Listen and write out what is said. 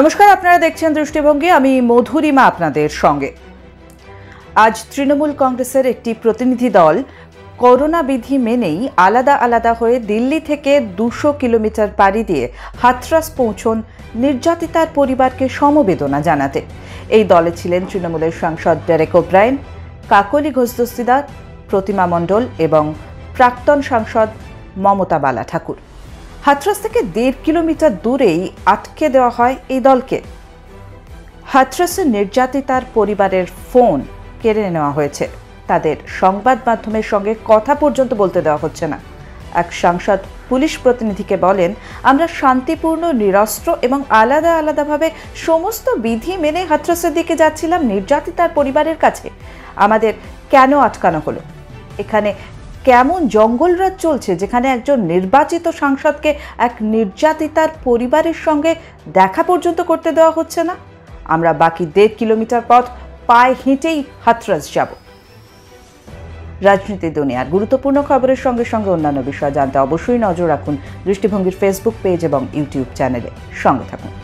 নমস্কার, আপনারা দেখছেন দৃষ্টিভঙ্গি। আমি মধুরিমা আপনাদের সঙ্গে। আজ তৃণমূল কংগ্রেসের একটি প্রতিনিধি দল করোনা বিধি মেনেই আলাদা আলাদা হয়ে দিল্লি থেকে 200 কিলোমিটার পাড়ি দিয়ে হাথরাস পৌঁছন নির্যাতিতার পরিবারকে সমবেদনা জানাতে। এই দলে ছিলেন তৃণমূলের সাংসদ ডেরেক ওব্রায়েন, কাকলি ঘোষ দস্তিদার, প্রতিমা মণ্ডল এবং প্রাক্তন সাংসদ মমতা বালা ঠাকুর। হাথরাস থেকে 1.5 কিলোমিটার দূরেই আটকে দেওয়া হয় এই দলকে। হাথরাসের নির্যাতিতার পরিবারের ফোন কেড়ে নেওয়া হয়েছে, তাদের সংবাদ মাধ্যমের সঙ্গে কথা পর্যন্ত বলতে দেওয়া হচ্ছে না। এক সাংসদ পুলিশ প্রতিনিধিকে বলেন, আমরা শান্তিপূর্ণ, নিরস্ত্র এবং আলাদা আলাদাভাবে সমস্ত বিধি মেনে হাথরাসের দিকে যাচ্ছিলাম নির্যাতিতার পরিবারের কাছে। আমাদের কেন আটকানো হলো? এখানে কেমন জঙ্গলরাজ চলছে যেখানে একজন নির্বাচিত সাংসদকে এক নির্যাতিতার পরিবারের সঙ্গে দেখা পর্যন্ত করতে দেওয়া হচ্ছে না? আমরা বাকি 1.5 কিলোমিটার পথ পায়ে হেঁটেই হাথরাস যাব। রাজনীতি দুনিয়ার গুরুত্বপূর্ণ খবরের সঙ্গে সঙ্গে অন্যান্য বিষয় জানতে অবশ্যই নজর রাখুন দৃষ্টিভঙ্গির ফেসবুক পেজ এবং ইউটিউব চ্যানেলে। সঙ্গে থাকুন।